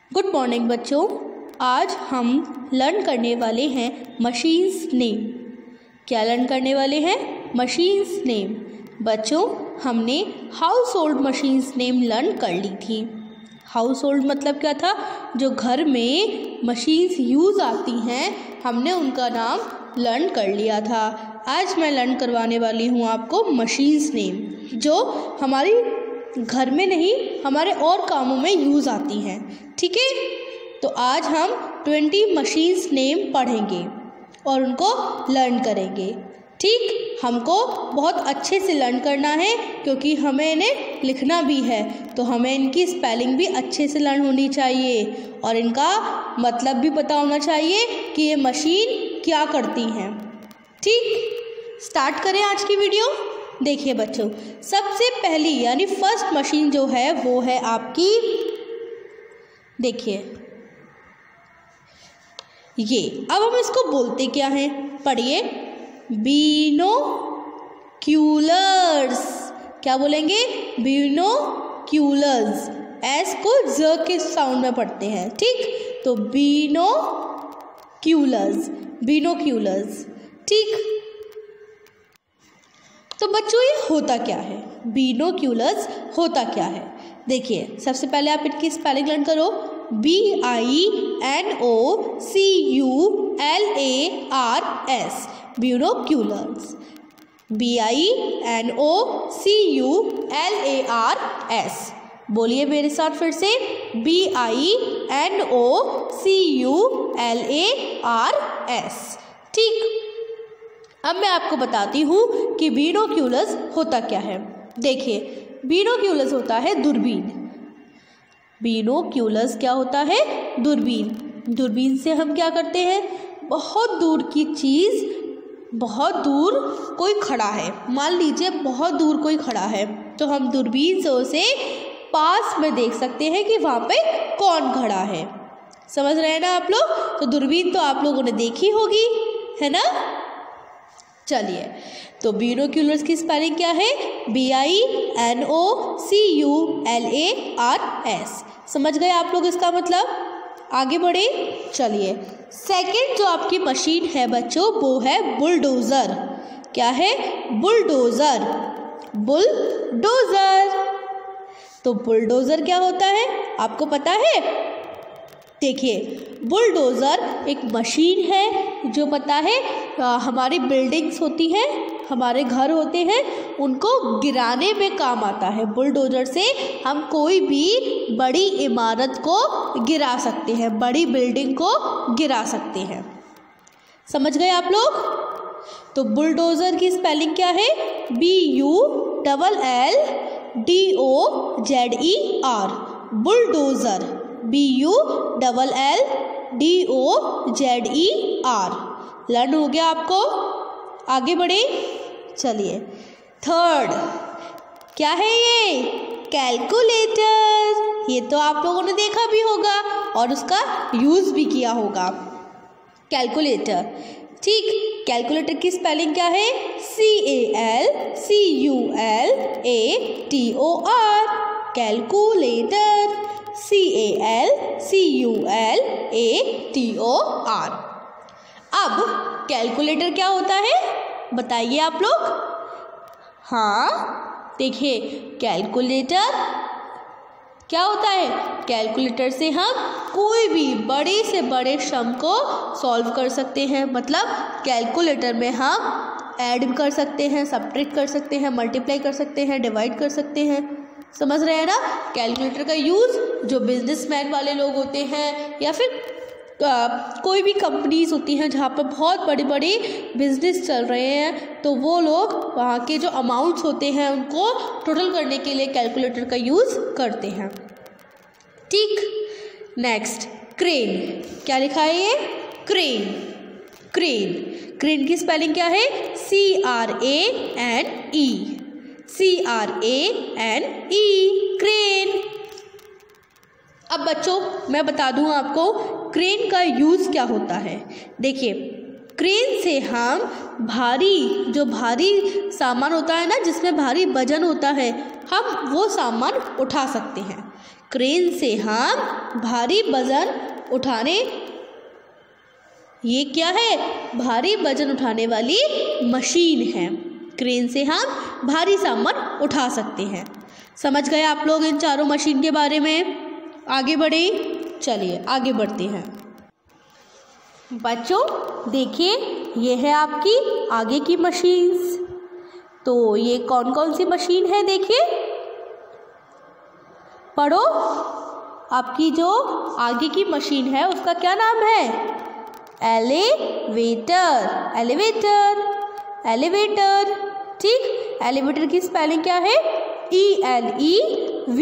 Good morning बच्चों। आज हम लर्न करने वाले हैं मशीन्स नेम। क्या लर्न करने वाले हैं? Machines name. बच्चों, हमने household machines name learn कर ली थी। हाउस होल्ड मतलब क्या था? जो घर में मशीन्स यूज़ आती हैं, हमने उनका नाम लर्न कर लिया था। आज मैं लर्न करवाने वाली हूँ आपको मशीन्स नेम, जो हमारी घर में नहीं, हमारे और कामों में यूज़ आती हैं। ठीक है, तो आज हम 20 मशीन्स नेम पढ़ेंगे और उनको लर्न करेंगे। ठीक, हमको बहुत अच्छे से लर्न करना है क्योंकि हमें इन्हें लिखना भी है, तो हमें इनकी स्पेलिंग भी अच्छे से लर्न होनी चाहिए और इनका मतलब भी पता होना चाहिए कि ये मशीन क्या करती हैं। ठीक, स्टार्ट करें आज की वीडियो। देखिए बच्चों, सबसे पहली यानी फर्स्ट मशीन जो है वो है आपकी, देखिए ये। अब हम इसको बोलते क्या हैं? पढ़िए, बिनोक्यूलर्स। क्या बोलेंगे? बिनोक्यूलर्स। एस को ज के साउंड में पढ़ते हैं। ठीक, तो बिनोक्यूलर्स, बिनोक्यूलर्स। ठीक, तो बच्चों ये होता क्या है? बिनोक्यूलर्स होता क्या है? देखिए, सबसे पहले आप इनकी स्पेलिंग लर्न करो। BINOCULARS, binoculars. BINOCULARS। बोलिए मेरे साथ फिर से, BINOCULARS। ठीक, अब मैं आपको बताती हूँ कि बिनोक्यूलर्स होता क्या है। देखिए, बिनोक्यूलर्स होता है दूरबीन। बिनोक्यूलर्स क्या होता है? दूरबीन। दूरबीन से हम क्या करते हैं? बहुत दूर की चीज़, बहुत दूर कोई खड़ा है, मान लीजिए बहुत दूर कोई खड़ा है, तो हम दूरबीन से उसे पास में देख सकते हैं कि वहाँ पे कौन खड़ा है। समझ रहे हैं ना आप लोग? तो दूरबीन तो आप लोगों ने देखी होगी, है ना? चलिए, तो बिनोक्यूलर्स की स्पेलिंग क्या है? BINOCULARS। समझ गए आप लोग इसका मतलब? आगे बढ़े, चलिए। सेकंड जो आपकी मशीन है बच्चों, वो है बुलडोज़र। क्या है? बुलडोज़र। बुलडोज़र। तो बुलडोज़र क्या होता है, आपको पता है? देखिए, बुलडोज़र एक मशीन है जो पता है हमारी बिल्डिंग्स होती हैं, हमारे घर होते हैं, उनको गिराने में काम आता है। बुलडोज़र से हम कोई भी बड़ी इमारत को गिरा सकते हैं, बड़ी बिल्डिंग को गिरा सकते हैं। समझ गए आप लोग? तो बुलडोज़र की स्पेलिंग क्या है? BULLDOZER, bulldozer. BULLDOZER। लर्न हो गया आपको? आगे बढ़े, चलिए। थर्ड क्या है ये? कैलकुलेटर। ये तो आप लोगों ने देखा भी होगा और उसका यूज़ भी किया होगा। कैलकुलेटर। ठीक, कैलकुलेटर की स्पेलिंग क्या है? CALCULATOR, calculator. CALCULATOR। अब कैलकुलेटर क्या होता है बताइए आप लोग? हाँ, देखिए, कैलकुलेटर क्या होता है? कैलकुलेटर से हम कोई भी बड़े से बड़े सम को सॉल्व कर सकते हैं। मतलब कैलकुलेटर में हम ऐड कर सकते हैं, सब्ट्रैक्ट कर सकते हैं, मल्टीप्लाई कर सकते हैं, डिवाइड कर सकते हैं। समझ रहे हैं ना? कैलकुलेटर का यूज़ जो बिजनेसमैन वाले लोग होते हैं या फिर कोई भी कंपनीज होती हैं जहाँ पर बहुत बड़े बड़े बिजनेस चल रहे हैं, तो वो लोग वहाँ के जो अमाउंट्स होते हैं उनको टोटल करने के लिए कैलकुलेटर का यूज़ करते हैं। ठीक, नेक्स्ट, क्रेन। क्या लिखा है ये? क्रेन। क्रेन। क्रेन की स्पेलिंग क्या है? CRANE, CRANE, crane. अब बच्चों मैं बता दूं आपको क्रेन का यूज़ क्या होता है। देखिए, क्रेन से हम जो भारी सामान होता है ना, जिसमें भारी वजन होता है, हम वो सामान उठा सकते हैं। क्रेन से हम भारी वजन उठाने, ये क्या है? भारी वजन उठाने वाली मशीन है। क्रेन से हम भारी सामान उठा सकते हैं। समझ गए आप लोग इन चारों मशीन के बारे में? आगे बढ़े, चलिए आगे बढ़ते हैं। बच्चों देखिए, ये है आपकी आगे की मशीन्स। तो ये कौन कौन सी मशीन है देखिए, पढ़ो। आपकी जो आगे की मशीन है उसका क्या नाम है? Elevator, elevator, elevator. ठीक, एलिवेटर की स्पेलिंग क्या है? ELEVATOR,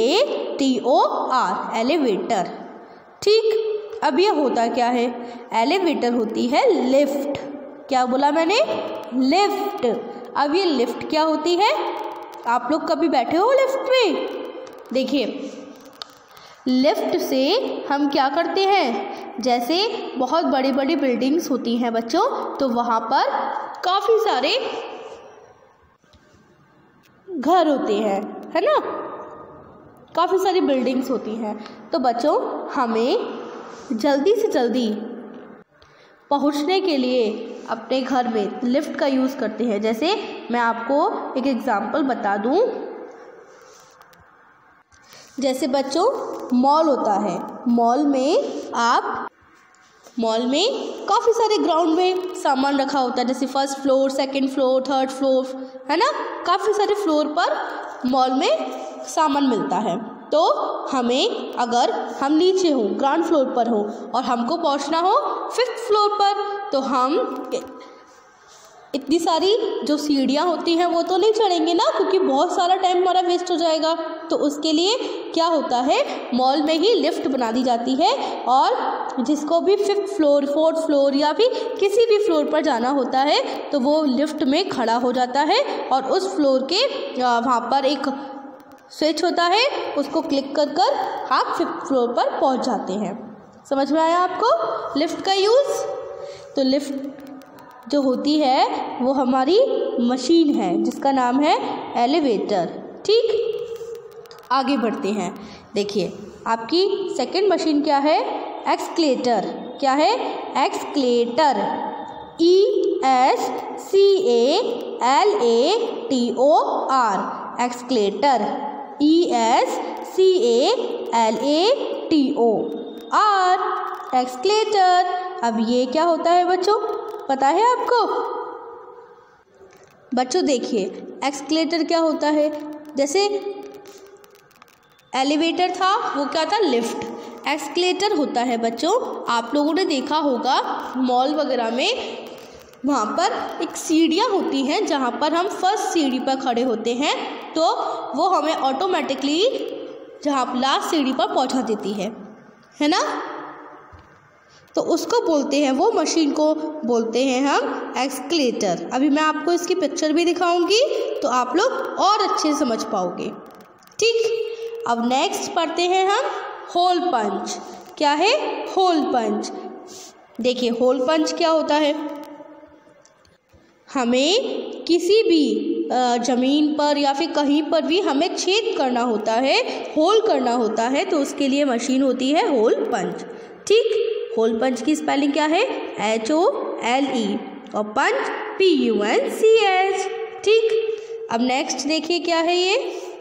elevator. ठीक, अब ये होता क्या है? एलिवेटर होती है लिफ्ट। क्या बोला मैंने? लिफ्ट। अब ये लिफ्ट क्या होती है? आप लोग कभी बैठे हो लिफ्ट में? देखिए, लिफ्ट से हम क्या करते हैं, जैसे बहुत बड़ी बड़ी बिल्डिंग्स होती हैं बच्चों, तो वहाँ पर काफ़ी सारे घर होते हैं, है ना, काफ़ी सारी बिल्डिंग्स होती हैं। तो बच्चों हमें जल्दी से जल्दी पहुंचने के लिए अपने घर में लिफ्ट का यूज़ करते हैं। जैसे मैं आपको एक एग्जांपल बता दूं, जैसे बच्चों मॉल होता है, मॉल में काफ़ी सारे ग्राउंड में सामान रखा होता है, जैसे first floor, second floor, third floor, है ना, काफ़ी सारे फ्लोर पर मॉल में सामान मिलता है। तो हमें, अगर हम नीचे हो, ग्राउंड फ्लोर पर हो और हमको पहुंचना हो 5th फ्लोर पर, तो हम इतनी सारी जो सीढ़ियाँ होती हैं वो तो नहीं चढ़ेंगे ना, क्योंकि बहुत सारा टाइम हमारा वेस्ट हो जाएगा। तो उसके लिए क्या होता है, मॉल में ही लिफ्ट बना दी जाती है, और जिसको भी 5th फ्लोर, 4th फ्लोर या फिर किसी भी फ्लोर पर जाना होता है तो वो लिफ्ट में खड़ा हो जाता है, और उस फ्लोर के वहाँ पर एक स्विच होता है, उसको क्लिक कर कर आप 5th फ्लोर पर पहुँच जाते हैं। समझ में आया आपको लिफ्ट का यूज़? तो लिफ्ट जो होती है वो हमारी मशीन है जिसका नाम है एलिवेटर। ठीक, आगे बढ़ते हैं। देखिए, आपकी सेकंड मशीन क्या है? एक्सक्लेटर। क्या है? एक्सक्लेटर, ESCALATOR, एक्सक्लेटर, ESCALATOR, एक्सक्लेटर। अब ये क्या होता है बच्चों, पता है आपको? बच्चों देखिए, एक्सक्लेटर क्या होता है? जैसे एलिवेटर था वो क्या था? लिफ्ट। एक्सक्लेटर होता है बच्चों, आप लोगों ने देखा होगा मॉल वगैरह में, वहाँ पर एक सीढ़ियाँ होती हैं जहाँ पर हम फर्स्ट सीढ़ी पर खड़े होते हैं, तो वो हमें ऑटोमेटिकली जहाँ लास्ट सीढ़ी पर पहुँचा देती है ना। तो उसको बोलते हैं, वो मशीन को बोलते हैं हम एक्सक्लेटर। अभी मैं आपको इसकी पिक्चर भी दिखाऊंगी तो आप लोग और अच्छे से समझ पाओगे। ठीक, अब नेक्स्ट पढ़ते हैं हम होल पंच। क्या है? Hole punch. देखिए, होल पंच क्या होता है? हमें किसी भी ज़मीन पर या फिर कहीं पर भी हमें छेद करना होता है, होल करना होता है, तो उसके लिए मशीन होती है होल पंच। ठीक, होल पंच की स्पेलिंग क्या है? HOLE, और पंच PUNCH। ठीक, अब नेक्स्ट देखिए क्या है ये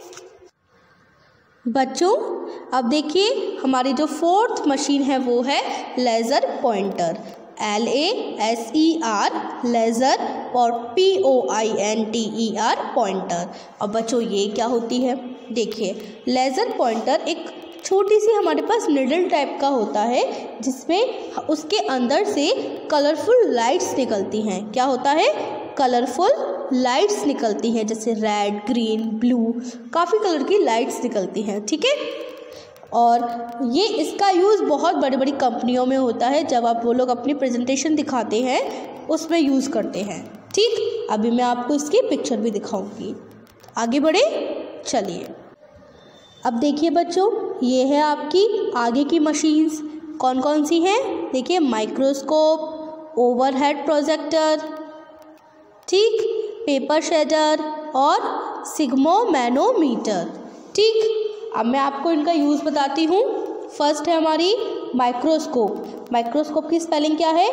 बच्चों। अब देखिए, हमारी जो 4th मशीन है वो है लेज़र पॉइंटर, LASER, लेज़र, और POINTER, पॉइंटर। अब बच्चों ये क्या होती है? देखिए, लेज़र पॉइंटर एक छोटी सी हमारे पास निडल टाइप का होता है, जिसमें उसके अंदर से कलरफुल लाइट्स निकलती हैं। क्या होता है? कलरफुल लाइट्स निकलती हैं, जैसे रेड, ग्रीन, ब्लू, काफ़ी कलर की लाइट्स निकलती हैं। ठीक है, और ये इसका यूज़ बहुत बड़ी बड़ी कंपनियों में होता है, जब आप वो लोग अपनी प्रेजेंटेशन दिखाते हैं उसमें यूज़ करते हैं। ठीक, अभी मैं आपको इसकी पिक्चर भी दिखाऊंगी। आगे बढ़े, चलिए। अब देखिए बच्चों, ये है आपकी आगे की मशीन्स। कौन कौन सी हैं? देखिए, माइक्रोस्कोप, ओवरहेड प्रोजेक्टर, ठीक, पेपर शेडर और सिग्मोमैनोमीटर। ठीक, अब मैं आपको इनका यूज़ बताती हूँ। फर्स्ट है हमारी माइक्रोस्कोप। माइक्रोस्कोप की स्पेलिंग क्या है?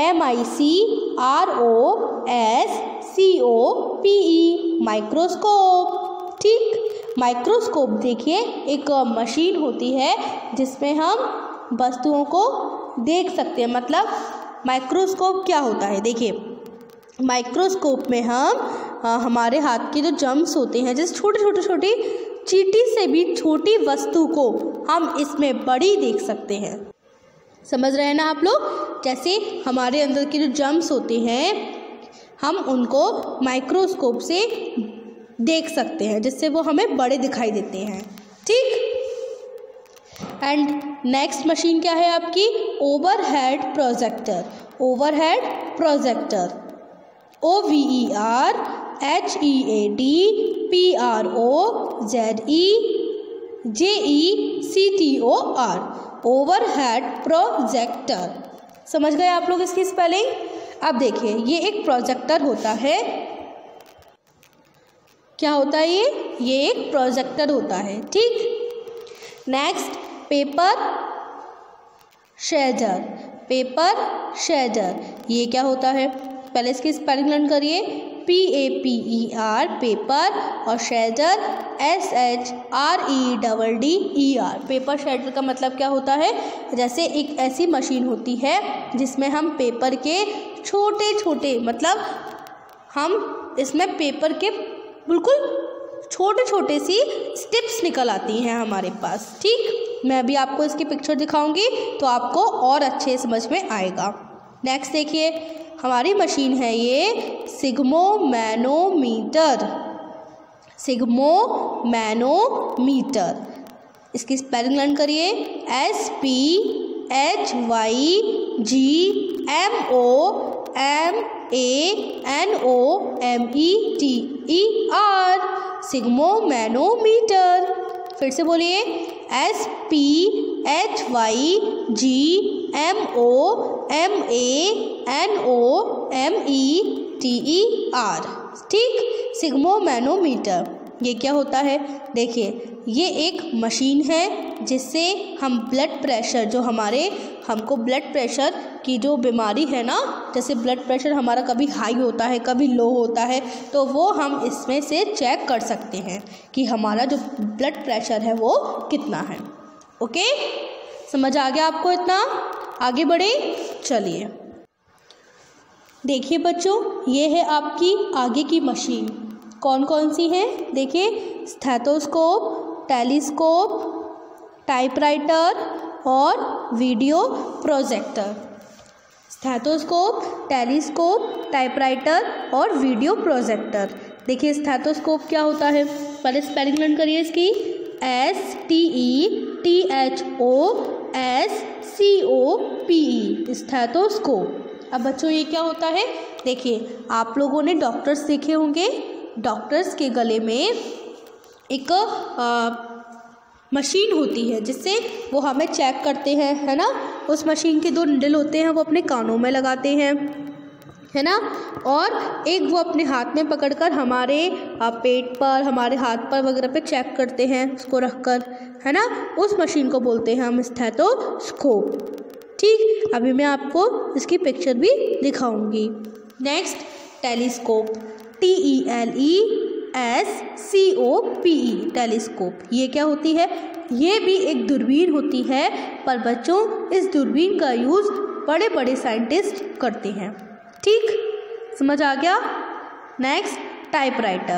MICROSCOPE, microscope. ठीक, माइक्रोस्कोप देखिए एक मशीन होती है जिसमें हम वस्तुओं को देख सकते हैं। मतलब माइक्रोस्कोप क्या होता है? देखिए माइक्रोस्कोप में हम हमारे हाथ के जो जर्म्स होते हैं, जैसे छोटी चींटी से भी छोटी वस्तु को हम इसमें बड़ी देख सकते हैं। समझ रहे हैं ना आप लोग? जैसे हमारे अंदर के जो जर्म्स होते हैं हम उनको माइक्रोस्कोप से देख सकते हैं, जिससे वो हमें बड़े दिखाई देते हैं। ठीक, एंड नेक्स्ट मशीन क्या है आपकी? Overhead projector. Overhead projector OVERHEADPROJECTOR, overhead projector. समझ गए आप लोग इसकी स्पेलिंग? अब देखिए ये एक प्रोजेक्टर होता है। क्या होता है ये एक प्रोजेक्टर होता है। ठीक, next paper shader. Paper shader ये क्या होता है? पहले इसकी स्पेलिंग लर्न करिए। PAPER, पेपर, और शेडर SHREDDER। पेपर शेडर का मतलब क्या होता है? जैसे एक ऐसी मशीन होती है जिसमें हम पेपर के छोटे मतलब हम इसमें पेपर के बिल्कुल छोटे सी स्टिप्स निकल आती हैं हमारे पास। ठीक, मैं अभी आपको इसकी पिक्चर दिखाऊंगी तो आपको और अच्छे समझ में आएगा। नेक्स्ट देखिए हमारी मशीन है ये सिग्मोमैनोमीटर। सिग्मोमैनोमीटर, इसकी स्पेलिंग लर्न करिए। SPHYGMOMANOMETER, सिग्मोमैनोमीटर। फिर से बोलिए SPHYGMOMANOMETER। ठीक, सिग्मोमैनोमीटर ये क्या होता है? देखिए ये एक मशीन है जिससे हम ब्लड प्रेशर, जो हमको ब्लड प्रेशर की जो बीमारी है ना, जैसे ब्लड प्रेशर हमारा कभी हाई होता है कभी लो होता है, तो वो हम इसमें से चेक कर सकते हैं कि हमारा जो ब्लड प्रेशर है वो कितना है। ओके, समझ आ गया आपको इतना? आगे बढ़े, चलिए देखिए बच्चों ये है आपकी आगे की मशीन। कौन कौन सी है? देखिए स्टेथोस्कोप, टेलीस्कोप, टाइपराइटर और video projector. Stethoscope, telescope, typewriter और वीडियो प्रोजेक्टर। देखिए स्टेथोस्कोप क्या होता है? पहले स्पेलिंग लर्न करिए इसकी। STETHOSCOPE, stethoscope. अब बच्चों ये क्या होता है? देखिए आप लोगों ने डॉक्टर्स देखे होंगे। डॉक्टर्स के गले में एक मशीन होती है जिससे वो हमें चेक करते हैं, है ना। उस मशीन के 2 निडल होते हैं, वो अपने कानों में लगाते हैं, है ना, और एक वो अपने हाथ में पकड़कर हमारे पेट पर, हमारे हाथ पर वगैरह पे चेक करते हैं उसको रखकर, है ना। उस मशीन को बोलते हैं हम स्टेथोस्कोप। ठीक, अभी मैं आपको इसकी पिक्चर भी दिखाऊंगी। Next telescope, TELESCOPE, telescope. ये क्या होती है? ये भी एक दूरबीन होती है, पर बच्चों इस दूरबीन का यूज़ बड़े बड़े साइंटिस्ट करते हैं। ठीक, समझ आ गया? Next typewriter,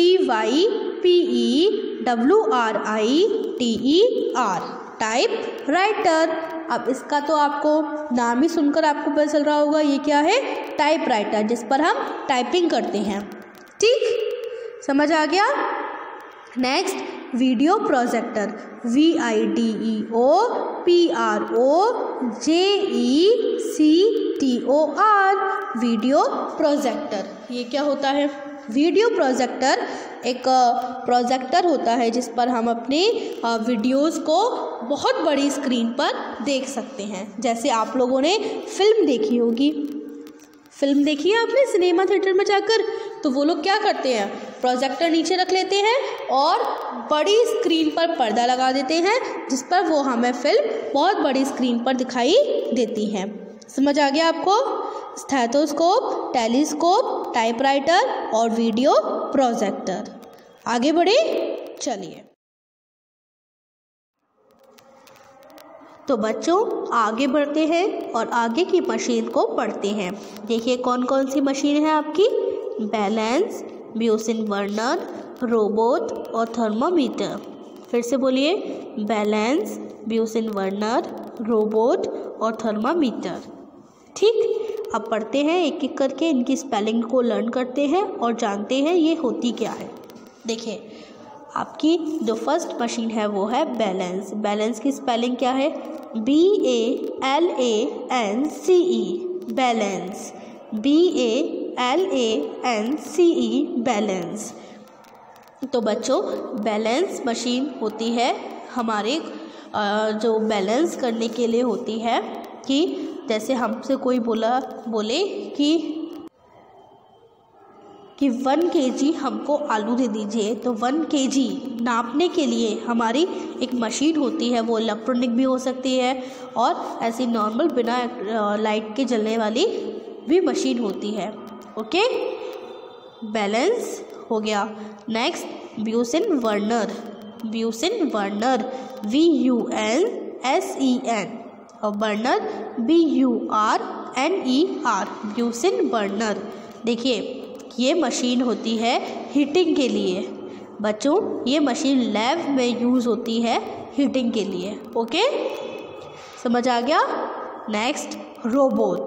TYPEWRITER, typewriter. अब इसका तो आपको नाम ही सुनकर आपको पता चल रहा होगा ये क्या है? टाइपराइटर, जिस पर हम टाइपिंग करते हैं। ठीक, समझ आ गया? Next video projector, VIDEOPROJECTOR, video projector. ये क्या होता है? वीडियो प्रोजेक्टर एक प्रोजेक्टर होता है जिस पर हम अपने वीडियोस को बहुत बड़ी स्क्रीन पर देख सकते हैं। जैसे आप लोगों ने फिल्म देखी होगी, फिल्म देखी है आपने सिनेमा थिएटर में जाकर, तो वो लोग क्या करते हैं? प्रोजेक्टर नीचे रख लेते हैं और बड़ी स्क्रीन पर पर्दा लगा देते हैं, जिस पर वो हमें फिल्म बहुत बड़ी स्क्रीन पर दिखाई देती है। समझ आ गया आपको? स्टेथोस्कोप, टेलीस्कोप, टाइपराइटर और वीडियो प्रोजेक्टर। आगे बढ़े, चलिए। तो बच्चों आगे बढ़ते हैं और आगे की मशीन को पढ़ते हैं। देखिए कौन कौन सी मशीन है आपकी। बैलेंस, ब्यूसिन बर्नर, रोबोट और थर्मामीटर। फिर से बोलिए, बैलेंस, ब्यूसिन बर्नर, रोबोट और थर्मामीटर। ठीक, अब पढ़ते हैं एक एक करके, इनकी स्पेलिंग को लर्न करते हैं और जानते हैं ये होती क्या है। देखिए आपकी जो फर्स्ट मशीन है वो है बैलेंस। बैलेंस की स्पेलिंग क्या है? BALANCE, balance, BALANCE, balance. तो बच्चों बैलेंस मशीन होती है हमारे जो बैलेंस करने के लिए होती है कि जैसे हमसे कोई बोले कि 1 kg हमको आलू दे दीजिए, तो 1 kg नापने के लिए हमारी एक मशीन होती है। वो इलेक्ट्रॉनिक भी हो सकती है और ऐसी नॉर्मल बिना लाइट के जलने वाली भी मशीन होती है। ओके, बैलेंस हो गया। Next Bunsen burner. Bunsen burner BUNSEN और बर्नर BURNER, ब्यूसिन बर्नर। देखिए ये मशीन होती है हीटिंग के लिए। बच्चों ये मशीन लैब में यूज़ होती है हीटिंग के लिए। ओके, समझ आ गया? Next robot,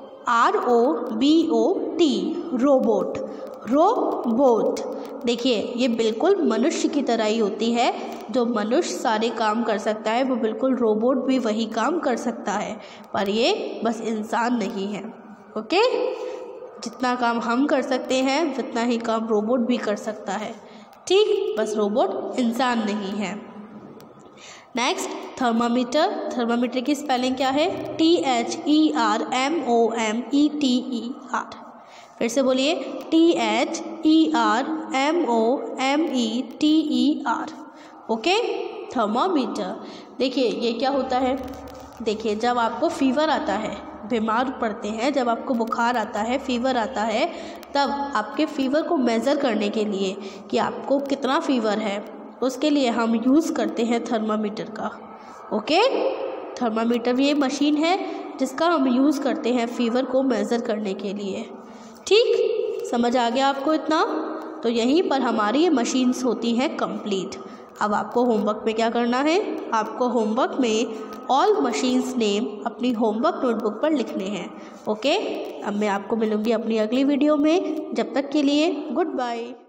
ROBOT, robot. Robot देखिए ये बिल्कुल मनुष्य की तरह ही होती है। जो मनुष्य सारे काम कर सकता है वो बिल्कुल रोबोट भी वही काम कर सकता है, पर ये बस इंसान नहीं है। ओके, जितना काम हम कर सकते हैं उतना ही काम रोबोट भी कर सकता है। ठीक, बस रोबोट इंसान नहीं है। Next thermometer. थर्मामीटर की स्पेलिंग क्या है? THERMOMETER। फिर से बोलिए, THERMOMETER। Okay, thermometer. देखिए ये क्या होता है? देखिए जब आपको फीवर आता है, बीमार पड़ते हैं, जब आपको बुखार आता है, फीवर आता है, तब आपके फीवर को मेज़र करने के लिए कि आपको कितना फीवर है, उसके लिए हम यूज़ करते हैं थर्मामीटर का। ओके, थर्मामीटर ये मशीन है जिसका हम यूज़ करते हैं फीवर को मेज़र करने के लिए। ठीक, समझ आ गया आपको इतना? तो यहीं पर हमारी ये मशीन्स होती हैं कंप्लीट। अब आपको होमवर्क में क्या करना है? आपको होमवर्क में ऑल मशीन्स नेम अपनी होमवर्क नोटबुक पर लिखने हैं। ओके, अब मैं आपको मिलूँगी अपनी अगली वीडियो में। जब तक के लिए गुड बाय।